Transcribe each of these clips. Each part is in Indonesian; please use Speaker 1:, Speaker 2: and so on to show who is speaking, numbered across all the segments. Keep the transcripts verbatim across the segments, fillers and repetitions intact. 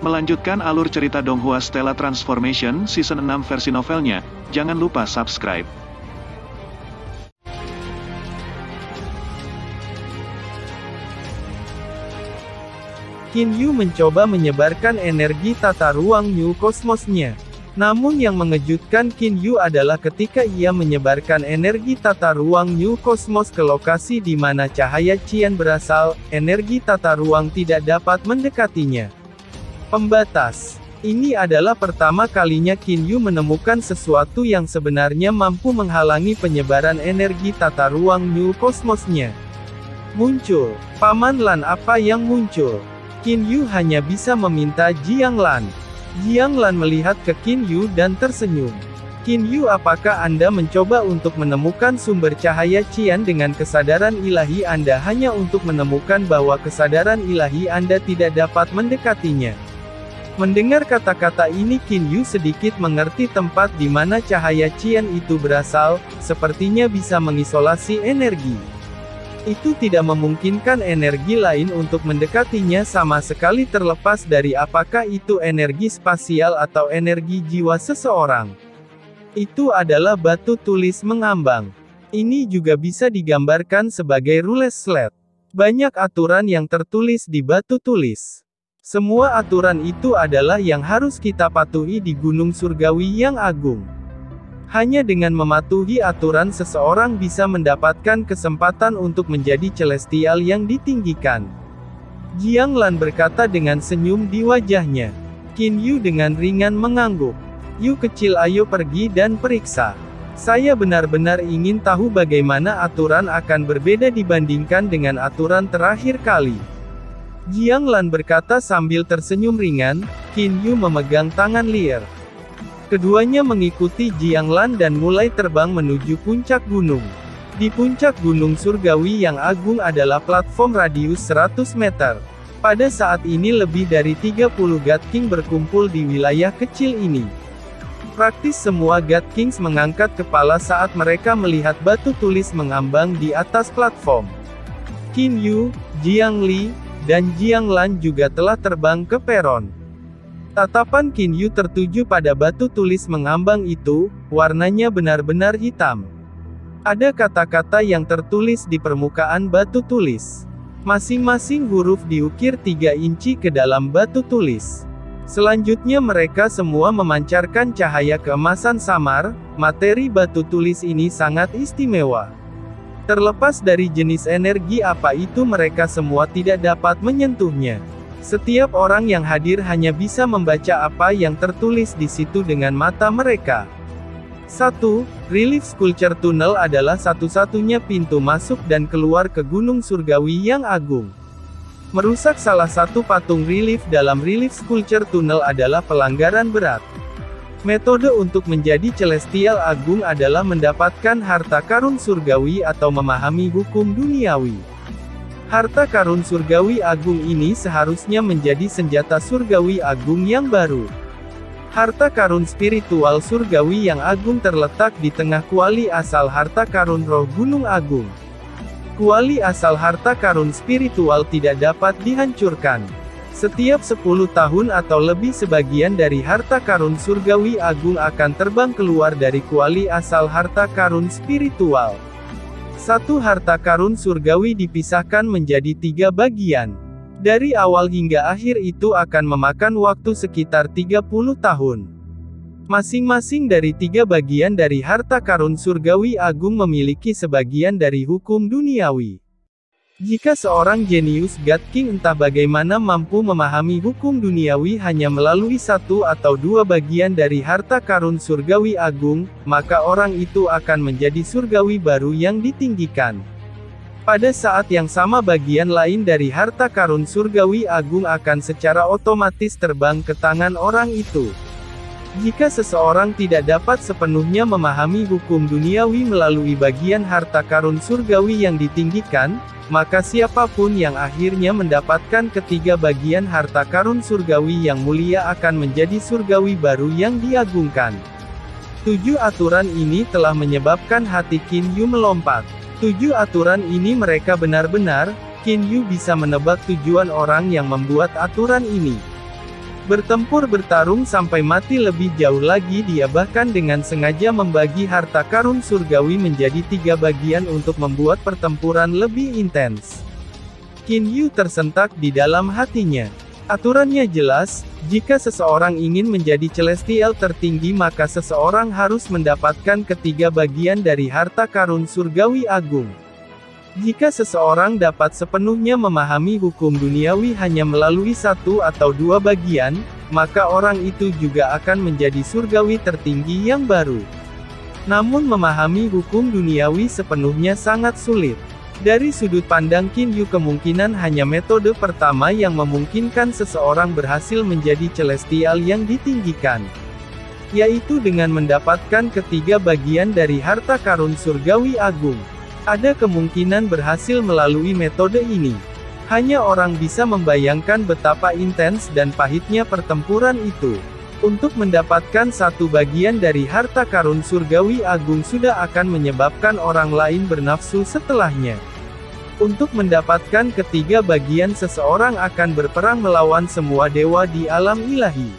Speaker 1: Melanjutkan alur cerita Donghua Stella Transformation Season enam versi novelnya, jangan lupa subscribe.
Speaker 2: Qin Yu mencoba menyebarkan energi tata ruang New Cosmos-nya. Namun yang mengejutkan Qin Yu adalah ketika ia menyebarkan energi tata ruang New Cosmos ke lokasi di mana cahaya Qian berasal, energi tata ruang tidak dapat mendekatinya. Pembatas. Ini adalah pertama kalinya Qin Yu menemukan sesuatu yang sebenarnya mampu menghalangi penyebaran energi tata ruang New Cosmos-nya. Muncul. Paman Lan, apa yang muncul? Qin Yu hanya bisa meminta Jiang Lan. Jiang Lan melihat ke Qin Yu dan tersenyum. Qin Yu, apakah Anda mencoba untuk menemukan sumber cahaya Qian dengan kesadaran ilahi Anda hanya untuk menemukan bahwa kesadaran ilahi Anda tidak dapat mendekatinya? Mendengar kata-kata ini Qin Yu sedikit mengerti tempat di mana cahaya Qian itu berasal, sepertinya bisa mengisolasi energi. Itu tidak memungkinkan energi lain untuk mendekatinya sama sekali terlepas dari apakah itu energi spasial atau energi jiwa seseorang. Itu adalah batu tulis mengambang. Ini juga bisa digambarkan sebagai rules slate. Banyak aturan yang tertulis di batu tulis. Semua aturan itu adalah yang harus kita patuhi di Gunung Surgawi yang agung. Hanya dengan mematuhi aturan seseorang bisa mendapatkan kesempatan untuk menjadi celestial yang ditinggikan. Jiang Lan berkata dengan senyum di wajahnya. Qin Yu dengan ringan mengangguk. Yu kecil, ayo pergi dan periksa. Saya benar-benar ingin tahu bagaimana aturan akan berbeda dibandingkan dengan aturan terakhir kali. Jiang Lan berkata sambil tersenyum ringan. Qin Yu memegang tangan Lier. Keduanya mengikuti Jiang Lan dan mulai terbang menuju puncak gunung. Di puncak Gunung Surgawi yang agung adalah platform radius seratus meter. Pada saat ini lebih dari tiga puluh God King berkumpul di wilayah kecil ini. Praktis semua God Kings mengangkat kepala saat mereka melihat batu tulis mengambang di atas platform. Qin Yu, Jiang Li, dan Jiang Lan juga telah terbang ke peron. Tatapan Qin Yu tertuju pada batu tulis mengambang itu, warnanya benar-benar hitam. Ada kata-kata yang tertulis di permukaan batu tulis. Masing-masing huruf diukir tiga inci ke dalam batu tulis. Selanjutnya mereka semua memancarkan cahaya keemasan samar. Materi batu tulis ini sangat istimewa. Terlepas dari jenis energi apa itu, mereka semua tidak dapat menyentuhnya. Setiap orang yang hadir hanya bisa membaca apa yang tertulis di situ dengan mata mereka. satu. Relief Sculpture Tunnel adalah satu-satunya pintu masuk dan keluar ke Gunung Surgawi yang agung. Merusak salah satu patung relief dalam Relief Sculpture Tunnel adalah pelanggaran berat. Metode untuk menjadi celestial agung adalah mendapatkan harta karun surgawi atau memahami hukum duniawi. Harta karun surgawi agung ini seharusnya menjadi senjata surgawi agung yang baru. Harta karun spiritual surgawi yang agung terletak di tengah kuali asal harta karun roh gunung agung. Kuali asal harta karun spiritual tidak dapat dihancurkan. Setiap sepuluh tahun atau lebih sebagian dari harta karun surgawi agung akan terbang keluar dari kuali asal harta karun spiritual. Satu harta karun surgawi dipisahkan menjadi tiga bagian. Dari awal hingga akhir itu akan memakan waktu sekitar tiga puluh tahun. Masing-masing dari tiga bagian dari harta karun surgawi agung memiliki sebagian dari hukum duniawi. Jika seorang jenius God King entah bagaimana mampu memahami hukum duniawi hanya melalui satu atau dua bagian dari harta karun surgawi agung, maka orang itu akan menjadi surgawi baru yang ditinggikan. Pada saat yang sama bagian lain dari harta karun surgawi agung akan secara otomatis terbang ke tangan orang itu. Jika seseorang tidak dapat sepenuhnya memahami hukum duniawi melalui bagian harta karun surgawi yang ditinggikan, maka siapapun yang akhirnya mendapatkan ketiga bagian harta karun surgawi yang mulia akan menjadi surgawi baru yang diagungkan. Tujuh aturan ini telah menyebabkan hati Qin Yu melompat. Tujuh aturan ini mereka benar-benar, Qin Yu bisa menebak tujuan orang yang membuat aturan ini. Bertempur bertarung sampai mati lebih jauh lagi. Dia bahkan dengan sengaja membagi harta karun surgawi menjadi tiga bagian untuk membuat pertempuran lebih intens. Qin Yu tersentak di dalam hatinya. Aturannya jelas, jika seseorang ingin menjadi celestial tertinggi maka seseorang harus mendapatkan ketiga bagian dari harta karun surgawi agung. Jika seseorang dapat sepenuhnya memahami hukum duniawi hanya melalui satu atau dua bagian, maka orang itu juga akan menjadi surgawi tertinggi yang baru. Namun memahami hukum duniawi sepenuhnya sangat sulit. Dari sudut pandang Qin Yu kemungkinan hanya metode pertama yang memungkinkan seseorang berhasil menjadi celestial yang ditinggikan, yaitu dengan mendapatkan ketiga bagian dari harta karun surgawi agung. Ada kemungkinan berhasil melalui metode ini. Hanya orang bisa membayangkan betapa intens dan pahitnya pertempuran itu. Untuk mendapatkan satu bagian dari harta karun surgawi agung sudah akan menyebabkan orang lain bernafsu setelahnya. Untuk mendapatkan ketiga bagian seseorang akan berperang melawan semua dewa di alam ilahi.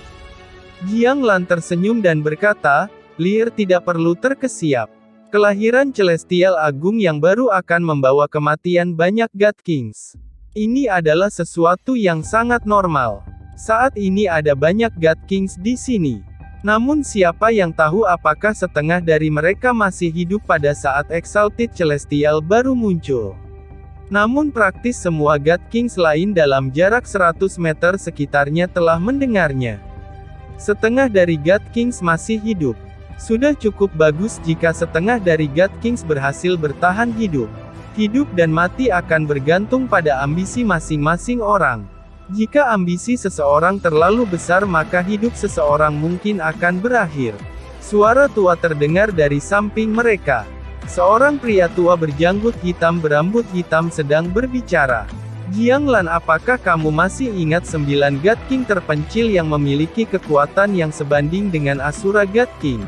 Speaker 2: Jiang Lan tersenyum dan berkata, Leer tidak perlu terkesiap. Kelahiran celestial agung yang baru akan membawa kematian banyak God Kings. Ini adalah sesuatu yang sangat normal. Saat ini ada banyak God Kings di sini. Namun siapa yang tahu apakah setengah dari mereka masih hidup pada saat Exalted Celestial baru muncul. Namun praktis semua God Kings lain dalam jarak seratus meter sekitarnya telah mendengarnya. Setengah dari God Kings masih hidup. Sudah cukup bagus jika setengah dari God Kings berhasil bertahan hidup. Hidup dan mati akan bergantung pada ambisi masing-masing orang. Jika ambisi seseorang terlalu besar maka hidup seseorang mungkin akan berakhir. Suara tua terdengar dari samping mereka. Seorang pria tua berjanggut hitam berambut hitam sedang berbicara. Jiang Lan, apakah kamu masih ingat sembilan God King terpencil yang memiliki kekuatan yang sebanding dengan Asura God King?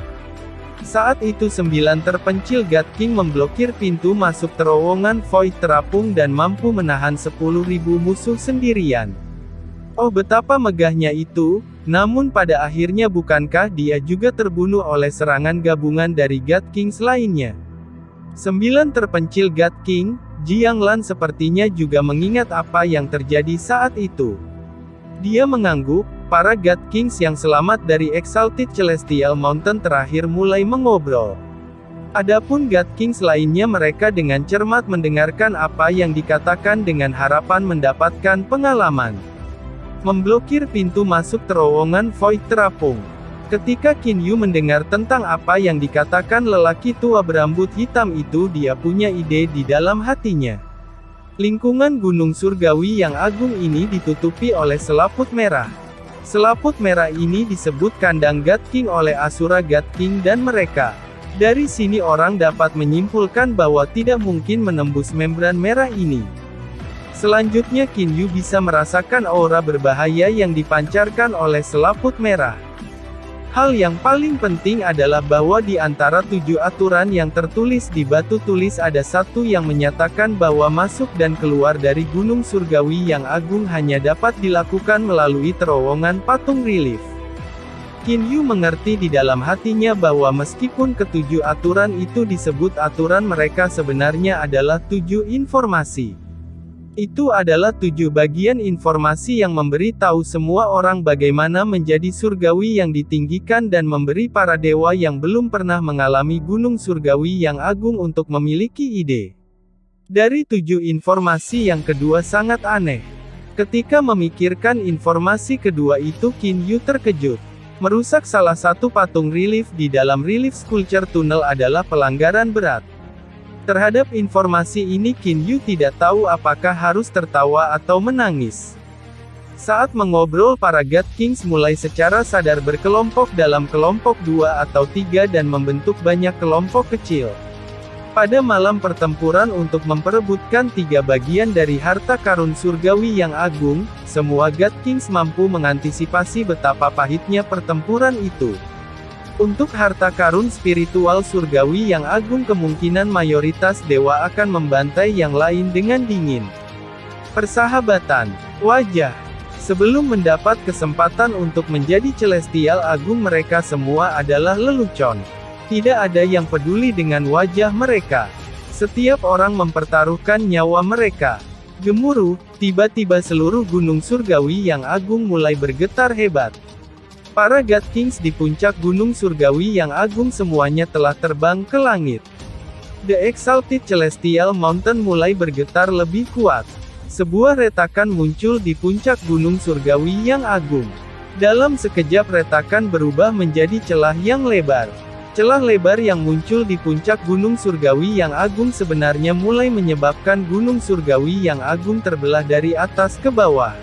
Speaker 2: Saat itu sembilan terpencil God King memblokir pintu masuk terowongan Void terapung dan mampu menahan sepuluh ribu musuh sendirian. Oh betapa megahnya itu, namun pada akhirnya bukankah dia juga terbunuh oleh serangan gabungan dari God Kings lainnya? Sembilan terpencil God King, Jiang Lan sepertinya juga mengingat apa yang terjadi saat itu. Dia mengangguk, para God Kings yang selamat dari Exalted Celestial Mountain terakhir mulai mengobrol. Adapun God Kings lainnya mereka dengan cermat mendengarkan apa yang dikatakan dengan harapan mendapatkan pengalaman. Memblokir pintu masuk terowongan Void terapung. Ketika Qin Yu mendengar tentang apa yang dikatakan lelaki tua berambut hitam itu, dia punya ide di dalam hatinya. Lingkungan gunung surgawi yang agung ini ditutupi oleh selaput merah. Selaput merah ini disebut kandang God King oleh Asura God King dan mereka. Dari sini orang dapat menyimpulkan bahwa tidak mungkin menembus membran merah ini. Selanjutnya Qin Yu bisa merasakan aura berbahaya yang dipancarkan oleh selaput merah. Hal yang paling penting adalah bahwa di antara tujuh aturan yang tertulis di batu tulis ada satu yang menyatakan bahwa masuk dan keluar dari gunung surgawi yang agung hanya dapat dilakukan melalui terowongan patung relief. Qin Yu mengerti di dalam hatinya bahwa meskipun ketujuh aturan itu disebut aturan, mereka sebenarnya adalah tujuh informasi. Itu adalah tujuh bagian informasi yang memberi tahu semua orang bagaimana menjadi surgawi yang ditinggikan dan memberi para dewa yang belum pernah mengalami gunung surgawi yang agung untuk memiliki ide. Dari tujuh informasi yang kedua sangat aneh. Ketika memikirkan informasi kedua itu Qin Yu terkejut. Merusak salah satu patung relief di dalam relief sculpture tunnel adalah pelanggaran berat. Terhadap informasi ini Qin Yu tidak tahu apakah harus tertawa atau menangis. Saat mengobrol para God Kings mulai secara sadar berkelompok dalam kelompok dua atau tiga dan membentuk banyak kelompok kecil. Pada malam pertempuran untuk memperebutkan tiga bagian dari harta karun surgawi yang agung, semua God Kings mampu mengantisipasi betapa pahitnya pertempuran itu. Untuk harta karun spiritual surgawi yang agung kemungkinan mayoritas dewa akan membantai yang lain dengan dingin. Persahabatan. Wajah Sebelum mendapat kesempatan untuk menjadi celestial agung, mereka semua adalah lelucon. Tidak ada yang peduli dengan wajah mereka. Setiap orang mempertaruhkan nyawa mereka. Gemuruh, tiba-tiba seluruh gunung surgawi yang agung mulai bergetar hebat. Para God Kings di puncak gunung surgawi yang agung semuanya telah terbang ke langit. The Exalted Celestial Mountain mulai bergetar lebih kuat. Sebuah retakan muncul di puncak gunung surgawi yang agung. Dalam sekejap retakan berubah menjadi celah yang lebar. Celah lebar yang muncul di puncak gunung surgawi yang agung sebenarnya mulai menyebabkan gunung surgawi yang agung terbelah dari atas ke bawah.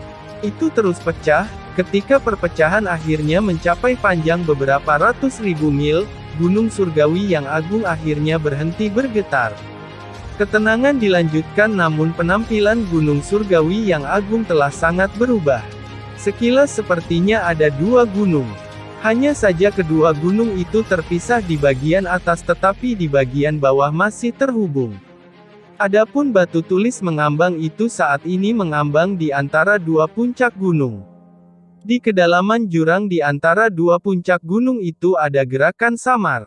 Speaker 2: Itu terus pecah, ketika perpecahan akhirnya mencapai panjang beberapa ratus ribu mil, gunung surgawi yang agung akhirnya berhenti bergetar. Ketenangan dilanjutkan, namun penampilan gunung surgawi yang agung telah sangat berubah. Sekilas sepertinya ada dua gunung. Hanya saja kedua gunung itu terpisah di bagian atas tetapi di bagian bawah masih terhubung. Adapun batu tulis mengambang itu saat ini mengambang di antara dua puncak gunung. Di kedalaman jurang di antara dua puncak gunung itu ada gerakan samar.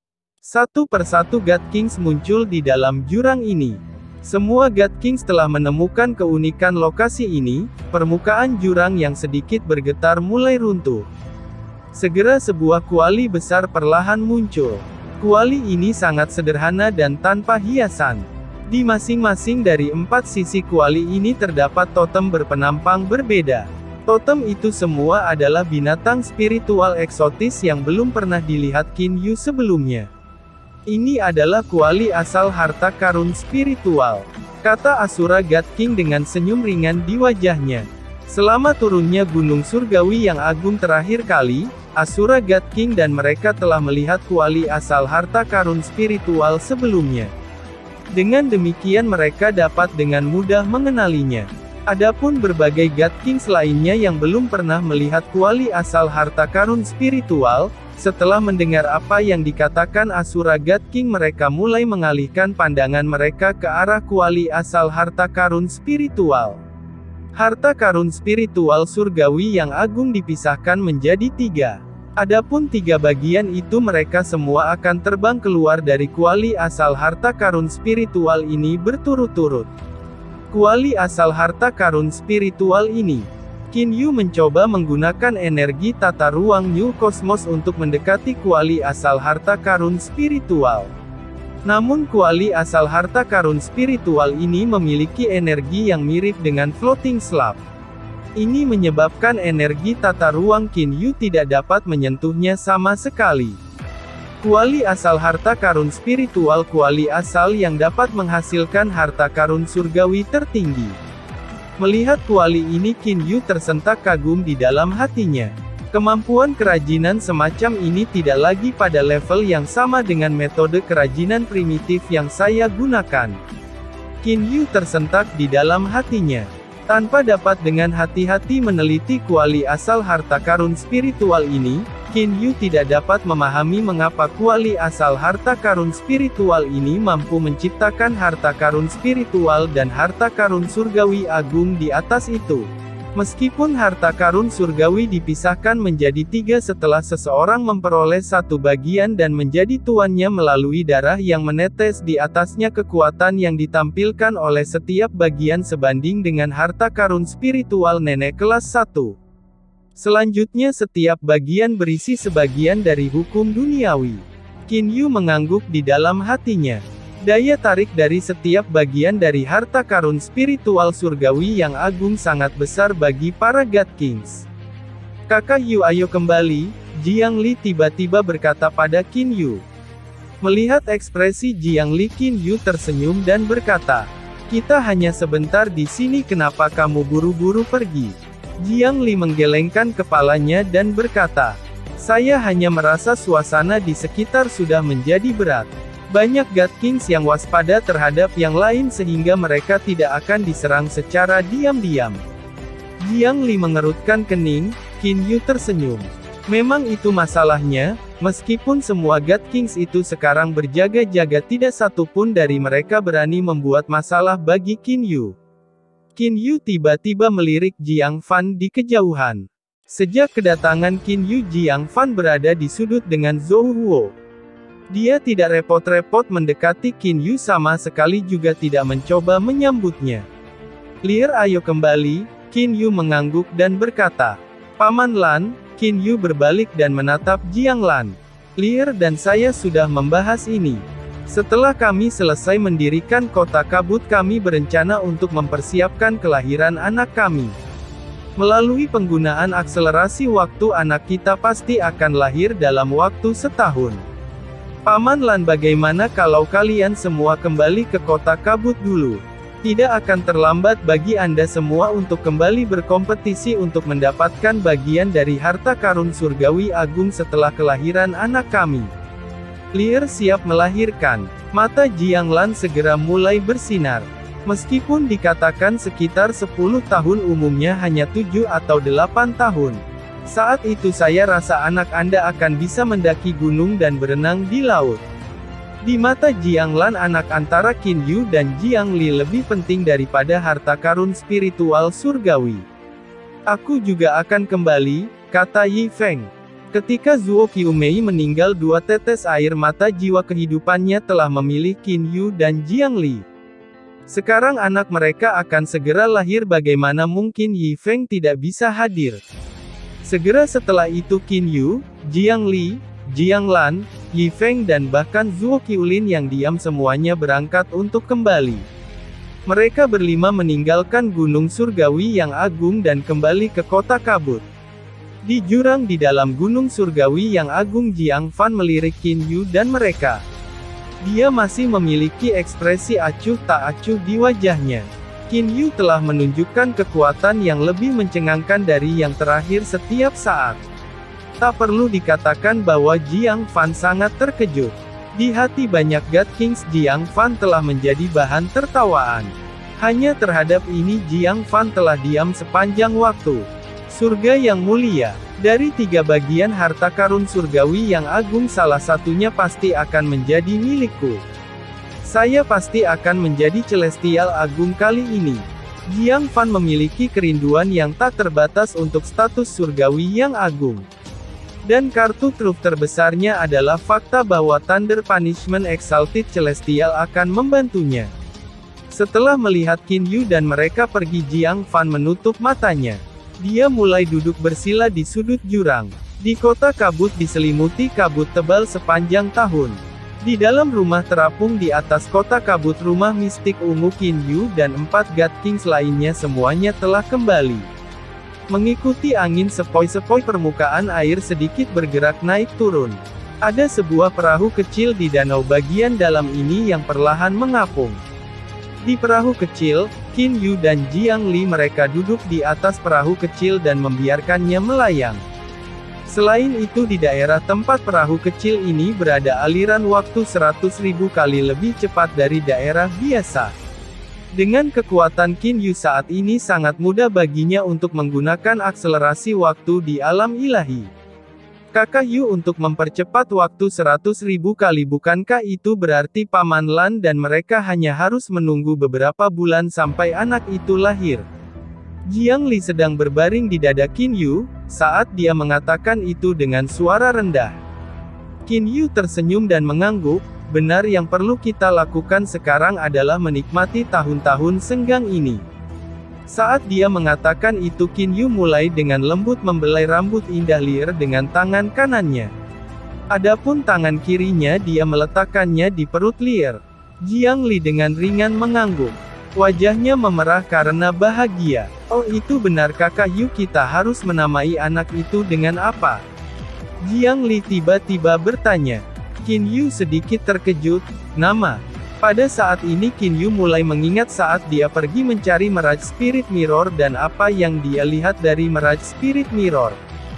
Speaker 2: Satu persatu God Kings muncul di dalam jurang ini. Semua God Kings telah menemukan keunikan lokasi ini, permukaan jurang yang sedikit bergetar mulai runtuh. Segera sebuah kuali besar perlahan muncul. Kuali ini sangat sederhana dan tanpa hiasan. Di masing-masing dari empat sisi kuali ini terdapat totem berpenampang berbeda. Totem itu semua adalah binatang spiritual eksotis yang belum pernah dilihat Qin Yu sebelumnya. Ini adalah kuali asal harta karun spiritual, kata Asura God King dengan senyum ringan di wajahnya. Selama turunnya gunung surgawi yang agung terakhir kali, Asura God King dan mereka telah melihat kuali asal harta karun spiritual sebelumnya. Dengan demikian mereka dapat dengan mudah mengenalinya. Adapun berbagai God Kings lainnya yang belum pernah melihat kuali asal harta karun spiritual, setelah mendengar apa yang dikatakan Asura God King mereka mulai mengalihkan pandangan mereka ke arah kuali asal harta karun spiritual. Harta karun spiritual surgawi yang agung dipisahkan menjadi tiga. Adapun tiga bagian itu mereka semua akan terbang keluar dari kuali asal harta karun spiritual ini berturut-turut. Kuali asal harta karun spiritual ini. Qin Yu mencoba menggunakan energi tata ruang New Cosmos untuk mendekati kuali asal harta karun spiritual. Namun kuali asal harta karun spiritual ini memiliki energi yang mirip dengan floating slab. Ini menyebabkan energi tata ruang Qin Yu tidak dapat menyentuhnya sama sekali. Kuali asal harta karun spiritual kuali asal yang dapat menghasilkan harta karun surgawi tertinggi. Melihat kuali ini Qin Yu tersentak kagum di dalam hatinya. Kemampuan kerajinan semacam ini tidak lagi pada level yang sama dengan metode kerajinan primitif yang saya gunakan. Qin Yu tersentak di dalam hatinya. Tanpa dapat dengan hati-hati meneliti kuali asal harta karun spiritual ini, Qin Yu tidak dapat memahami mengapa kuali asal harta karun spiritual ini mampu menciptakan harta karun spiritual dan harta karun surgawi agung di atas itu. Meskipun harta karun surgawi dipisahkan menjadi tiga setelah seseorang memperoleh satu bagian dan menjadi tuannya melalui darah yang menetes di atasnya, kekuatan yang ditampilkan oleh setiap bagian sebanding dengan harta karun spiritual nenek kelas satu. Selanjutnya setiap bagian berisi sebagian dari hukum duniawi. Qin Yu mengangguk di dalam hatinya. Daya tarik dari setiap bagian dari harta karun spiritual surgawi yang agung sangat besar bagi para God Kings. Kakak Yu, ayo kembali, Jiang Li tiba-tiba berkata pada Qin Yu. Melihat ekspresi Jiang Li, Qin Yu tersenyum dan berkata, "Kita hanya sebentar di sini, kenapa kamu buru-buru pergi?" Jiang Li menggelengkan kepalanya dan berkata, "Saya hanya merasa suasana di sekitar sudah menjadi berat. Banyak God Kings yang waspada terhadap yang lain sehingga mereka tidak akan diserang secara diam-diam." Jiang Li mengerutkan kening. Qin Yu tersenyum. Memang itu masalahnya, meskipun semua God Kings itu sekarang berjaga-jaga tidak satu pun dari mereka berani membuat masalah bagi Qin Yu. Qin Yu tiba-tiba melirik Jiang Fan di kejauhan. Sejak kedatangan Qin Yu, Jiang Fan berada di sudut dengan Zhou Huo. Dia tidak repot-repot mendekati Qin Yu, sama sekali juga tidak mencoba menyambutnya. "Lier, ayo kembali." Qin Yu mengangguk dan berkata. "Paman Lan." Qin Yu berbalik dan menatap Jiang Lan. "Lier dan saya sudah membahas ini. Setelah kami selesai mendirikan kota kabut, kami berencana untuk mempersiapkan kelahiran anak kami. Melalui penggunaan akselerasi waktu, anak kita pasti akan lahir dalam waktu setahun. Paman Lan, bagaimana kalau kalian semua kembali ke kota kabut dulu? Tidak akan terlambat bagi Anda semua untuk kembali berkompetisi untuk mendapatkan bagian dari harta karun surgawi agung setelah kelahiran anak kami." Lier siap melahirkan. Mata Jiang Lan segera mulai bersinar. Meskipun dikatakan sekitar sepuluh tahun, umumnya hanya tujuh atau delapan tahun. Saat itu saya rasa anak Anda akan bisa mendaki gunung dan berenang di laut. Di mata Jiang Lan, anak antara Qin Yu dan Jiang Li lebih penting daripada harta karun spiritual surgawi. "Aku juga akan kembali," kata Yi Feng. Ketika Zuo Qiumei meninggal, dua tetes air mata jiwa kehidupannya telah memilih Qin Yu dan Jiang Li. Sekarang anak mereka akan segera lahir, bagaimana mungkin Yi Feng tidak bisa hadir? Segera setelah itu Qin Yu, Jiang Li, Jiang Lan, Yi Feng dan bahkan Zuo Qiulin yang diam semuanya berangkat untuk kembali. Mereka berlima meninggalkan Gunung Surgawi yang agung dan kembali ke kota kabut. Di jurang di dalam Gunung Surgawi yang agung, Jiang Fan melirik Qin Yu dan mereka. Dia masih memiliki ekspresi acuh tak acuh di wajahnya. Qin Yu telah menunjukkan kekuatan yang lebih mencengangkan dari yang terakhir setiap saat. Tak perlu dikatakan bahwa Jiang Fan sangat terkejut. Di hati banyak God Kings, Jiang Fan telah menjadi bahan tertawaan. Hanya terhadap ini Jiang Fan telah diam sepanjang waktu. Surga yang mulia. Dari tiga bagian harta karun surgawi yang agung, salah satunya pasti akan menjadi milikku. Saya pasti akan menjadi celestial agung kali ini. Jiang Fan memiliki kerinduan yang tak terbatas untuk status surgawi yang agung. Dan kartu truf terbesarnya adalah fakta bahwa Thunder Punishment Exalted Celestial akan membantunya. Setelah melihat Qin Yu dan mereka pergi, Jiang Fan menutup matanya. Dia mulai duduk bersila di sudut jurang. Di kota kabut diselimuti kabut tebal sepanjang tahun. Di dalam rumah terapung di atas kota kabut, rumah mistik ungu, Qin Yu dan empat God Kings lainnya semuanya telah kembali. Mengikuti angin sepoi-sepoi, permukaan air sedikit bergerak naik turun. Ada sebuah perahu kecil di danau bagian dalam ini yang perlahan mengapung. Di perahu kecil, Qin Yu dan Jiang Li mereka duduk di atas perahu kecil dan membiarkannya melayang. Selain itu, di daerah tempat perahu kecil ini berada aliran waktu seratus ribu kali lebih cepat dari daerah biasa. Dengan kekuatan Qin Yu saat ini, sangat mudah baginya untuk menggunakan akselerasi waktu di alam ilahi. Kakak Yu untuk mempercepat waktu seratus ribu kali, bukankah itu berarti Paman Lan dan mereka hanya harus menunggu beberapa bulan sampai anak itu lahir? Jiang Li sedang berbaring di dada Qin Yu, saat dia mengatakan itu dengan suara rendah. Qin Yu tersenyum dan mengangguk, benar, yang perlu kita lakukan sekarang adalah menikmati tahun-tahun senggang ini. Saat dia mengatakan itu, Qin Yu mulai dengan lembut membelai rambut indah Lier dengan tangan kanannya. Adapun tangan kirinya dia meletakkannya di perut Lier. Jiang Li dengan ringan mengangguk. Wajahnya memerah karena bahagia. "Oh, itu benar Kakak Yu, kita harus menamai anak itu dengan apa?" Jiang Li tiba-tiba bertanya. Qin Yu sedikit terkejut. "Nama?" Pada saat ini Qin Yu mulai mengingat saat dia pergi mencari Mirage Spirit Mirror dan apa yang dia lihat dari Mirage Spirit Mirror.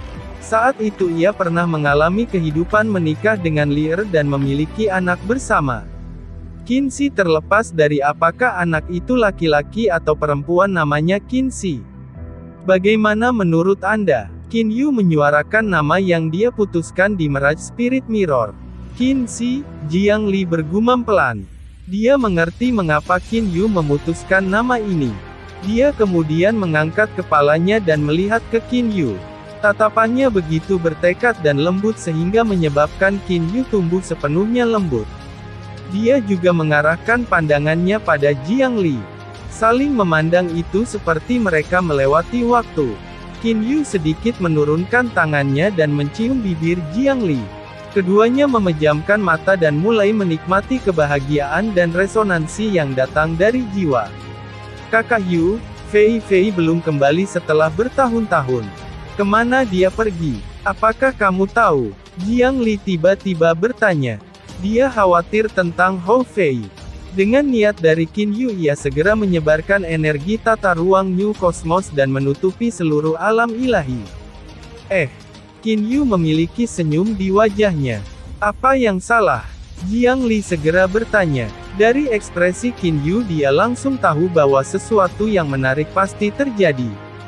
Speaker 2: Saat itu ia pernah mengalami kehidupan menikah dengan Lier dan memiliki anak bersama Qin Si. Terlepas dari apakah anak itu laki-laki atau perempuan, namanya Qin Si. Bagaimana menurut Anda? Qin Yu menyuarakan nama yang dia putuskan di Mirage Spirit Mirror. Qin Si, Jiang Li bergumam pelan. Dia mengerti mengapa Qin Yu memutuskan nama ini. Dia kemudian mengangkat kepalanya dan melihat ke Qin Yu. Tatapannya begitu bertekad dan lembut sehingga menyebabkan Qin Yu tumbuh sepenuhnya lembut. Dia juga mengarahkan pandangannya pada Jiang Li. Saling memandang itu seperti mereka melewati waktu. Qin Yu sedikit menurunkan tangannya dan mencium bibir Jiang Li. Keduanya memejamkan mata dan mulai menikmati kebahagiaan dan resonansi yang datang dari jiwa. Kakak Yu, Fei Fei belum kembali setelah bertahun-tahun. Kemana dia pergi? Apakah kamu tahu? Jiang Li tiba-tiba bertanya. Dia khawatir tentang Hou Fei. Dengan niat dari Qin Yu, ia segera menyebarkan energi tata ruang New Cosmos dan menutupi seluruh alam ilahi. Eh, Qin Yu memiliki senyum di wajahnya. Apa yang salah? Jiang Li segera bertanya. Dari ekspresi Qin Yu dia langsung tahu bahwa sesuatu yang menarik pasti terjadi.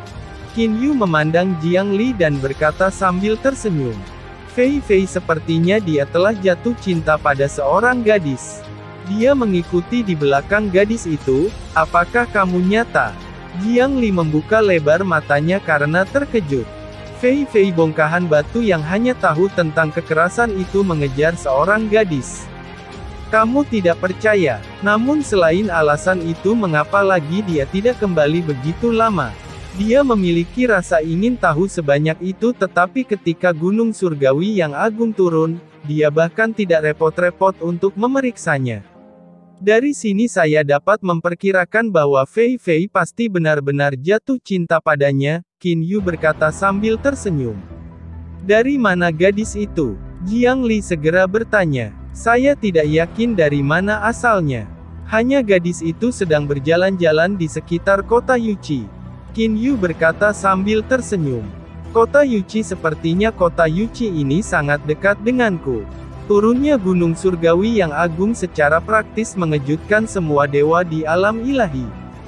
Speaker 2: Qin Yu memandang Jiang Li dan berkata sambil tersenyum. Fei Fei sepertinya dia telah jatuh cinta pada seorang gadis. Dia mengikuti di belakang gadis itu. Apakah kamu nyata? Jiang Li membuka lebar matanya karena terkejut. Fei Fei bongkahan batu yang hanya tahu tentang kekerasan itu mengejar seorang gadis. Kamu tidak percaya. Namun selain alasan itu, mengapa lagi dia tidak kembali begitu lama? Dia memiliki rasa ingin tahu sebanyak itu, tetapi ketika gunung surgawi yang agung turun, dia bahkan tidak repot-repot untuk memeriksanya. Dari sini saya dapat memperkirakan bahwa Fei Fei pasti benar-benar jatuh cinta padanya, Qin Yu berkata sambil tersenyum. Dari mana gadis itu? Jiang Li segera bertanya. Saya tidak yakin dari mana asalnya. Hanya gadis itu sedang berjalan-jalan di sekitar kota Yuqi. Qin Yu berkata sambil tersenyum. Kota Yuqi, sepertinya kota Yuqi ini sangat dekat denganku. Turunnya gunung surgawi yang agung secara praktis mengejutkan semua dewa di alam ilahi.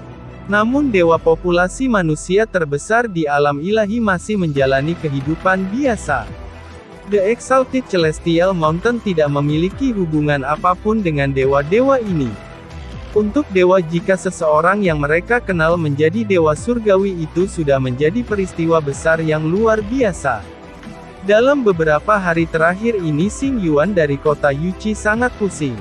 Speaker 2: Namun dewa populasi manusia terbesar di alam ilahi masih menjalani kehidupan biasa. The Exalted Celestial Mountain tidak memiliki hubungan apapun dengan dewa-dewa ini. Untuk dewa, jika seseorang yang mereka kenal menjadi dewa surgawi, itu sudah menjadi peristiwa besar yang luar biasa. Dalam beberapa hari terakhir ini Xing Yuan dari kota Yuqi sangat pusing.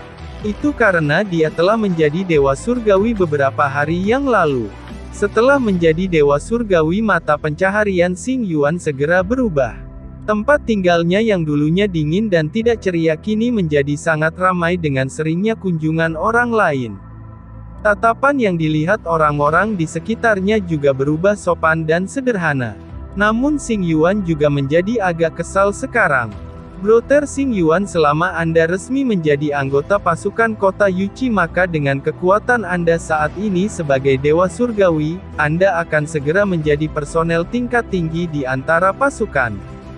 Speaker 2: Itu karena dia telah menjadi dewa surgawi beberapa hari yang lalu. Setelah menjadi dewa surgawi, mata pencaharian Xing Yuan segera berubah. Tempat tinggalnya yang dulunya dingin dan tidak ceria kini menjadi sangat ramai dengan seringnya kunjungan orang lain. Tatapan yang dilihat orang-orang di sekitarnya juga berubah sopan dan sederhana. Namun Xing Yuan juga menjadi agak kesal sekarang. Brother Xing Yuan, selama Anda resmi menjadi anggota pasukan kota Yuqi, maka dengan kekuatan Anda saat ini sebagai dewa surgawi, Anda akan segera menjadi personel tingkat tinggi di antara pasukan.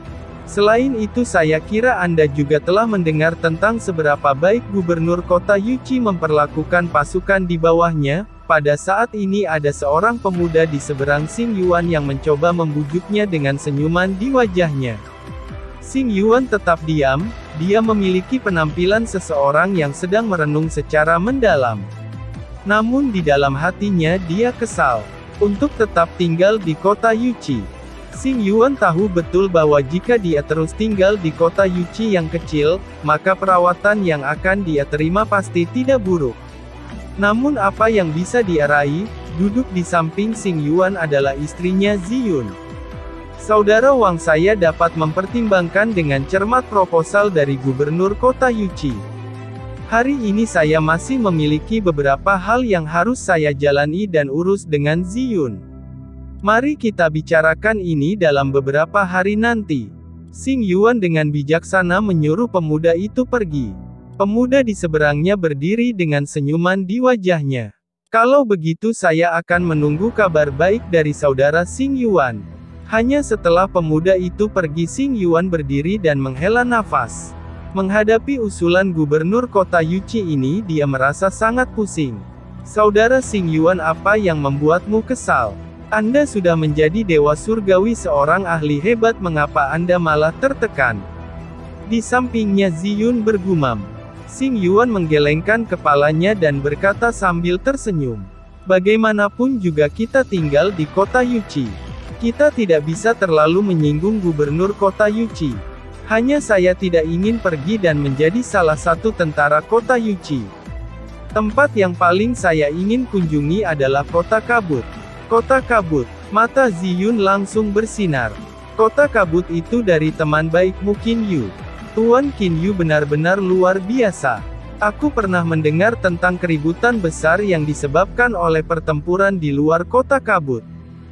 Speaker 2: Selain itu, saya kira Anda juga telah mendengar tentang seberapa baik gubernur kota Yuqi memperlakukan pasukan di bawahnya. Pada saat ini ada seorang pemuda di seberang Xing Yuan yang mencoba membujuknya dengan senyuman di wajahnya. Xing Yuan tetap diam. Dia memiliki penampilan seseorang yang sedang merenung secara mendalam. Namun di dalam hatinya dia kesal untuk tetap tinggal di kota Yuqi. Xing Yuan tahu betul bahwa jika dia terus tinggal di kota Yuqi yang kecil, maka perawatan yang akan dia terima pasti tidak buruk. Namun apa yang bisa dia raih? Duduk di samping Xing Yuan adalah istrinya Ziyun. Saudara Wang, saya dapat mempertimbangkan dengan cermat proposal dari gubernur kota Yuqi. Hari ini saya masih memiliki beberapa hal yang harus saya jalani dan urus dengan Ziyun. Mari kita bicarakan ini dalam beberapa hari nanti. Xing Yuan dengan bijaksana menyuruh pemuda itu pergi. Pemuda di seberangnya berdiri dengan senyuman di wajahnya. Kalau begitu saya akan menunggu kabar baik dari saudara Xing Yuan. Hanya setelah pemuda itu pergi, Xing Yuan berdiri dan menghela nafas. Menghadapi usulan gubernur kota Yuqi ini, dia merasa sangat pusing. Saudara Xing Yuan, apa yang membuatmu kesal? Anda sudah menjadi dewa surgawi, seorang ahli hebat, mengapa Anda malah tertekan? Di sampingnya Ziyun bergumam. Xing Yuan menggelengkan kepalanya dan berkata sambil tersenyum. Bagaimanapun juga kita tinggal di kota Yuchi. Kita tidak bisa terlalu menyinggung gubernur kota Yuchi. Hanya saya tidak ingin pergi dan menjadi salah satu tentara kota Yuchi. Tempat yang paling saya ingin kunjungi adalah kota kabut. Kota kabut. Mata Ziyun langsung bersinar. Kota kabut itu dari teman baikmu Qin Yu. Tuan Qin Yu benar-benar luar biasa. Aku pernah mendengar tentang keributan besar yang disebabkan oleh pertempuran di luar kota kabut.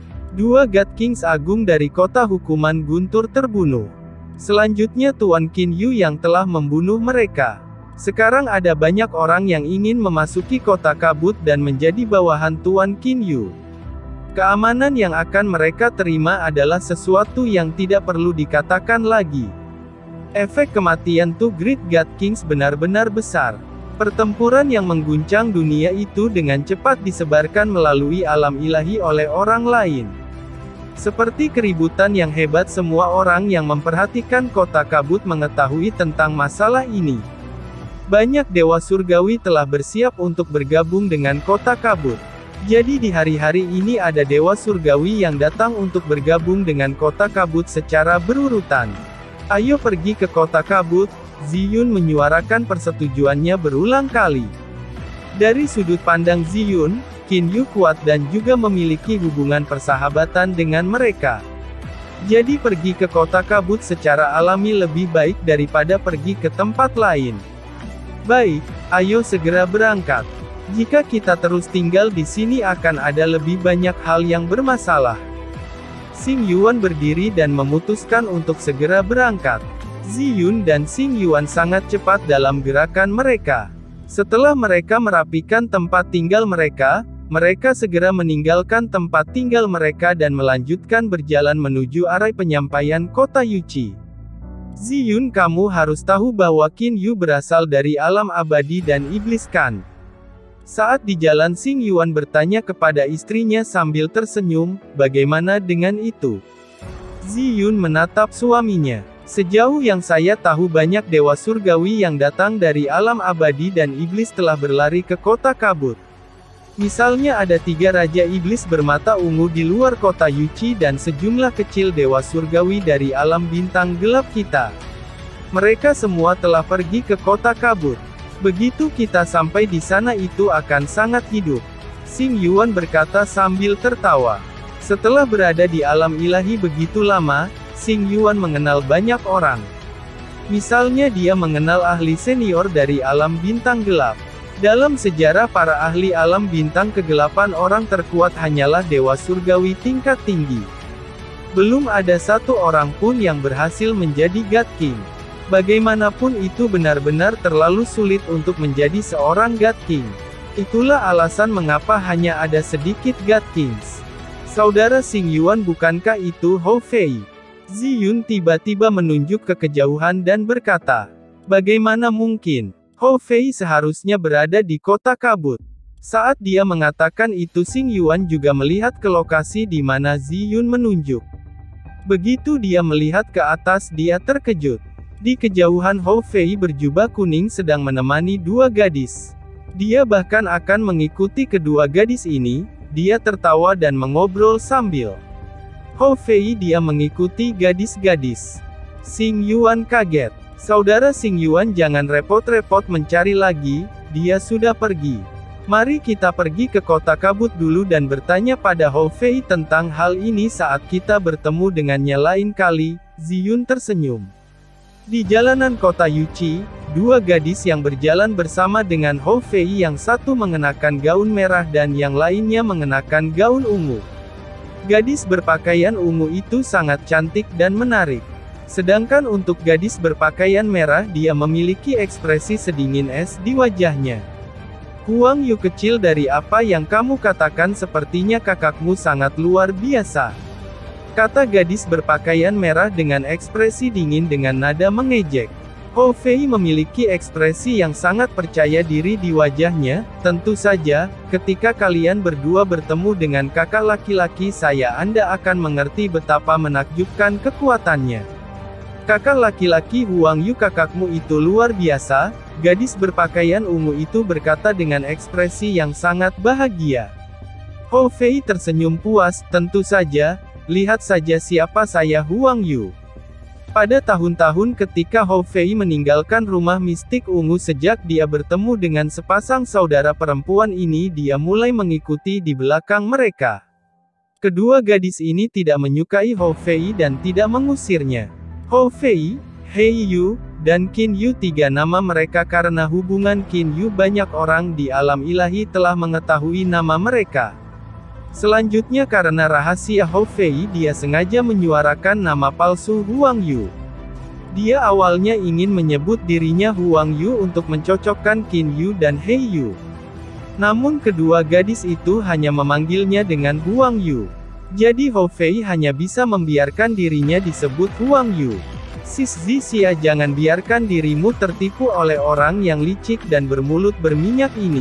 Speaker 2: Dua God Kings agung dari kota hukuman guntur terbunuh. Selanjutnya Tuan Qin Yu yang telah membunuh mereka. Sekarang ada banyak orang yang ingin memasuki kota kabut dan menjadi bawahan Tuan Qin Yu. Keamanan yang akan mereka terima adalah sesuatu yang tidak perlu dikatakan lagi. Efek kematian Two Great God Kings benar-benar besar. Pertempuran yang mengguncang dunia itu dengan cepat disebarkan melalui alam ilahi oleh orang lain. Seperti keributan yang hebat, semua orang yang memperhatikan kota kabut mengetahui tentang masalah ini. Banyak dewa surgawi telah bersiap untuk bergabung dengan kota kabut. Jadi di hari-hari ini ada dewa surgawi yang datang untuk bergabung dengan kota kabut secara berurutan. Ayo pergi ke kota kabut, Ziyun menyuarakan persetujuannya berulang kali. Dari sudut pandang Ziyun, Qin Yu kuat dan juga memiliki hubungan persahabatan dengan mereka. Jadi pergi ke kota kabut secara alami lebih baik daripada pergi ke tempat lain. Baik, ayo segera berangkat. Jika kita terus tinggal di sini akan ada lebih banyak hal yang bermasalah. Xing Yuan berdiri dan memutuskan untuk segera berangkat. Ziyun dan Xing Yuan sangat cepat dalam gerakan mereka. Setelah mereka merapikan tempat tinggal mereka, mereka segera meninggalkan tempat tinggal mereka dan melanjutkan berjalan menuju arah penyampaian kota Yuchi. Ziyun, kamu harus tahu bahwa Qin Yu berasal dari alam abadi dan iblis kan? Saat di jalan Xing Yuan bertanya kepada istrinya sambil tersenyum, bagaimana dengan itu? Ziyun menatap suaminya. Sejauh yang saya tahu banyak dewa surgawi yang datang dari alam abadi dan iblis telah berlari ke kota kabut. Misalnya ada tiga raja iblis bermata ungu di luar kota Yuchi dan sejumlah kecil dewa surgawi dari alam bintang gelap kita. Mereka semua telah pergi ke kota kabut. Begitu kita sampai di sana itu akan sangat hidup. Xing Yuan berkata sambil tertawa. Setelah berada di alam ilahi begitu lama, Xing Yuan mengenal banyak orang. Misalnya dia mengenal ahli senior dari alam bintang gelap. Dalam sejarah para ahli alam bintang kegelapan orang terkuat hanyalah dewa surgawi tingkat tinggi. Belum ada satu orang pun yang berhasil menjadi God King. Bagaimanapun itu benar-benar terlalu sulit untuk menjadi seorang God King. Itulah alasan mengapa hanya ada sedikit God Kings. Saudara Xing Yuan, bukankah itu Hou Fei? Ziyun tiba-tiba menunjuk ke kejauhan dan berkata, bagaimana mungkin? Hou Fei seharusnya berada di kota kabut. Saat dia mengatakan itu Xing Yuan juga melihat ke lokasi di mana Ziyun menunjuk. Begitu dia melihat ke atas dia terkejut. Di kejauhan Hou Fei berjubah kuning sedang menemani dua gadis. Dia bahkan akan mengikuti kedua gadis ini, dia tertawa dan mengobrol sambil. Hou Fei dia mengikuti gadis-gadis. Xing Yuan kaget. Saudara Xing Yuan, jangan repot-repot mencari lagi, dia sudah pergi. Mari kita pergi ke kota kabut dulu dan bertanya pada Hou Fei tentang hal ini saat kita bertemu dengannya lain kali. Ziyun tersenyum. Di jalanan kota Yuchi, dua gadis yang berjalan bersama dengan Hou Fei, yang satu mengenakan gaun merah dan yang lainnya mengenakan gaun ungu. Gadis berpakaian ungu itu sangat cantik dan menarik. Sedangkan untuk gadis berpakaian merah dia memiliki ekspresi sedingin es di wajahnya. Huang Yu kecil, dari apa yang kamu katakan sepertinya kakakmu sangat luar biasa. Kata gadis berpakaian merah dengan ekspresi dingin dengan nada mengejek. Hou Fei memiliki ekspresi yang sangat percaya diri di wajahnya. Tentu saja, ketika kalian berdua bertemu dengan kakak laki-laki saya, Anda akan mengerti betapa menakjubkan kekuatannya. Kakak laki-laki Huang Yu, kakakmu itu luar biasa, gadis berpakaian ungu itu berkata dengan ekspresi yang sangat bahagia. Hou Fei tersenyum puas, tentu saja, lihat saja siapa saya Huang Yu. Pada tahun-tahun ketika Hou Fei meninggalkan rumah mistik ungu sejak dia bertemu dengan sepasang saudara perempuan ini dia mulai mengikuti di belakang mereka. Kedua gadis ini tidak menyukai Hou Fei dan tidak mengusirnya. Hou Fei, Hei Yu, dan Qin Yu tiga nama mereka karena hubungan Qin Yu banyak orang di alam ilahi telah mengetahui nama mereka. Selanjutnya karena rahasia Hou Fei dia sengaja menyuarakan nama palsu Huang Yu. Dia awalnya ingin menyebut dirinya Huang Yu untuk mencocokkan Qin Yu dan Hei Yu. Namun kedua gadis itu hanya memanggilnya dengan Huang Yu. Jadi Hou Fei hanya bisa membiarkan dirinya disebut Huang Yu. Sis Zixia, jangan biarkan dirimu tertipu oleh orang yang licik dan bermulut berminyak ini.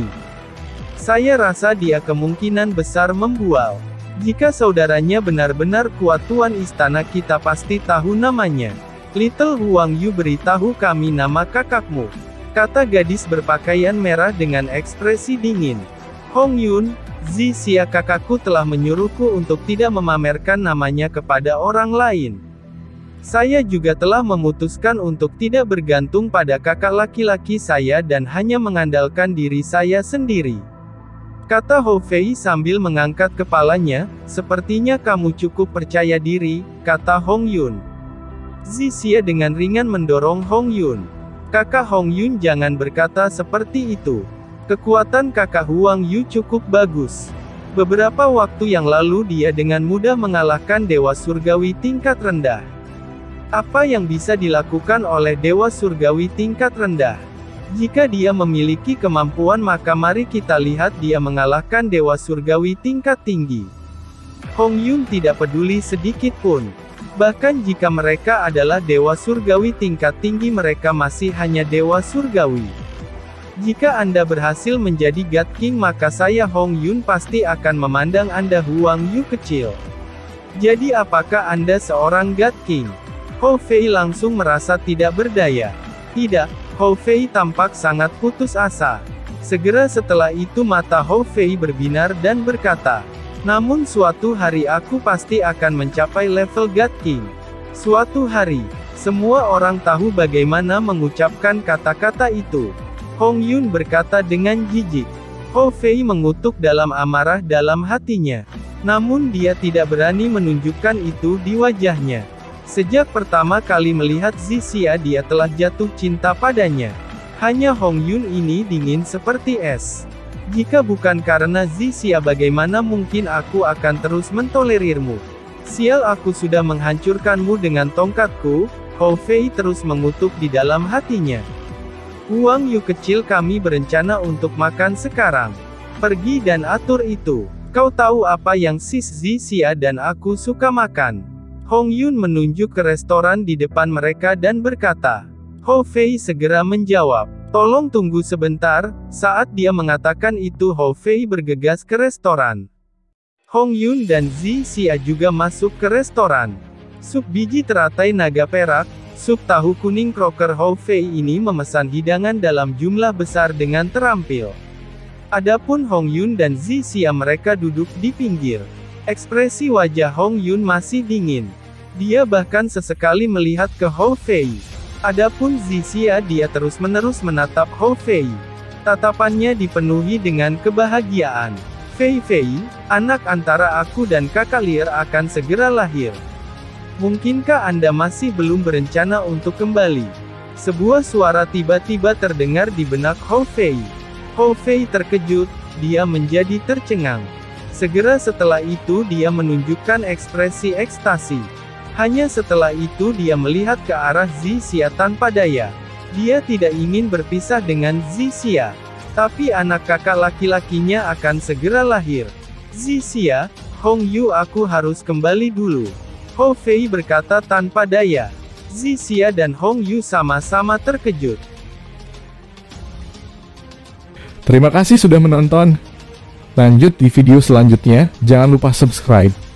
Speaker 2: Saya rasa dia kemungkinan besar membual. Jika saudaranya benar-benar kuat tuan istana kita pasti tahu namanya. Little Huang Yu, beritahu kami nama kakakmu, kata gadis berpakaian merah dengan ekspresi dingin. Hong Yun, Zixia, kakakku telah menyuruhku untuk tidak memamerkan namanya kepada orang lain. Saya juga telah memutuskan untuk tidak bergantung pada kakak laki-laki saya dan hanya mengandalkan diri saya sendiri, kata Hou Fei sambil mengangkat kepalanya. Sepertinya kamu cukup percaya diri, kata Hong Yun. Zixia dengan ringan mendorong Hong Yun. Kakak Hong Yun, jangan berkata seperti itu. Kekuatan kakak Huang Yu cukup bagus. Beberapa waktu yang lalu dia dengan mudah mengalahkan Dewa Surgawi tingkat rendah. Apa yang bisa dilakukan oleh Dewa Surgawi tingkat rendah? Jika dia memiliki kemampuan maka mari kita lihat dia mengalahkan Dewa Surgawi tingkat tinggi. Hong Yun tidak peduli sedikit pun. Bahkan jika mereka adalah Dewa Surgawi tingkat tinggi mereka masih hanya Dewa Surgawi. Jika Anda berhasil menjadi God King maka saya Hong Yun pasti akan memandang Anda Huang Yu kecil. Jadi apakah Anda seorang God King? Hou Fei langsung merasa tidak berdaya. Tidak, Hou Fei tampak sangat putus asa. Segera setelah itu mata Hou Fei berbinar dan berkata, namun suatu hari aku pasti akan mencapai level God King. Suatu hari, semua orang tahu bagaimana mengucapkan kata-kata itu. Hong Yun berkata dengan jijik. Hou Fei mengutuk dalam amarah dalam hatinya. Namun dia tidak berani menunjukkan itu di wajahnya. Sejak pertama kali melihat Zixia dia telah jatuh cinta padanya. Hanya Hong Yun ini dingin seperti es. Jika bukan karena Zixia bagaimana mungkin aku akan terus mentolerirmu. Sial, aku sudah menghancurkanmu dengan tongkatku. Hou Fei terus mengutuk di dalam hatinya. Huang Yu kecil, kami berencana untuk makan sekarang. Pergi dan atur itu. Kau tahu apa yang Sis Zixia dan aku suka makan. Hong Yun menunjuk ke restoran di depan mereka dan berkata. Hou Fei segera menjawab. Tolong tunggu sebentar. Saat dia mengatakan itu Hou Fei bergegas ke restoran. Hong Yun dan Zixia juga masuk ke restoran. Sup biji teratai naga perak, sup tahu kuning kroker. Hou Fei ini memesan hidangan dalam jumlah besar dengan terampil. Adapun Hong Yun dan Zixia mereka duduk di pinggir. Ekspresi wajah Hong Yun masih dingin. Dia bahkan sesekali melihat ke Hou Fei. Adapun Zixia dia terus-menerus menatap Hou Fei. Tatapannya dipenuhi dengan kebahagiaan. Fei Fei, anak antara aku dan kakak Lier akan segera lahir. Mungkinkah Anda masih belum berencana untuk kembali? Sebuah suara tiba-tiba terdengar di benak Hou Fei. Hou Fei terkejut, dia menjadi tercengang. Segera setelah itu dia menunjukkan ekspresi ekstasi. Hanya setelah itu dia melihat ke arah Zixia tanpa daya. Dia tidak ingin berpisah dengan Zixia. Tapi anak kakak laki-lakinya akan segera lahir. Zixia, Hong Yu, aku harus kembali dulu. Hou Fei berkata tanpa daya. Zixia dan Hong Yu sama-sama terkejut.
Speaker 3: Terima kasih sudah menonton. Lanjut di video selanjutnya, jangan lupa subscribe.